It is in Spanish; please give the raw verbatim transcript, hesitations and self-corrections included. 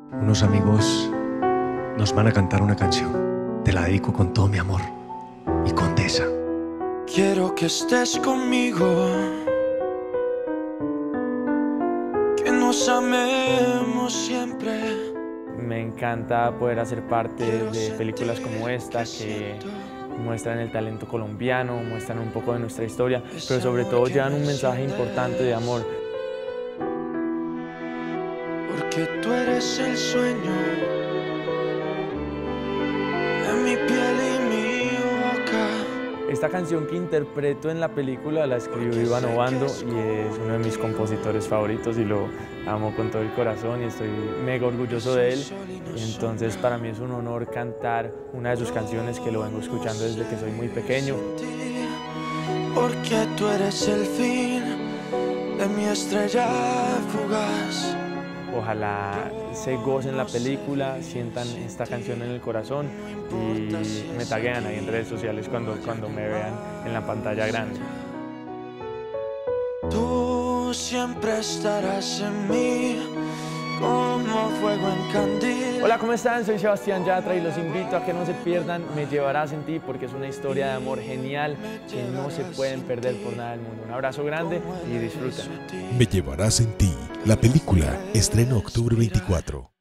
Unos amigos nos van a cantar una canción. Te la dedico con todo mi amor. Mi condesa. Quiero que estés conmigo, que nos amemos siempre. Me encanta poder hacer parte de películas como esta que muestran el talento colombiano, muestran un poco de nuestra historia, pero sobre todo llevan un mensaje importante de amor. Porque tú eres el sueño de mi piel y mi boca. Esta canción que interpreto en la película la escribió Iván Obando y es uno de mis compositores favoritos y lo amo con todo el corazón y estoy mega orgulloso de él. Y entonces para mí es un honor cantar una de sus canciones que lo vengo escuchando desde que soy muy pequeño. Porque tú eres el fin de mi estrella fugaz. Ojalá se gocen la película, sientan esta canción en el corazón y me taguean ahí en redes sociales cuando, cuando me vean en la pantalla grande. Tú siempre estarás en mí como fuego en candil. Hola, ¿cómo están? Soy Sebastián Yatra y los invito a que no se pierdan Me Llevarás en Ti porque es una historia de amor genial que no se pueden perder por nada del mundo. Un abrazo grande y disfruten. Me Llevarás en Ti, la película, estreno octubre veinticuatro.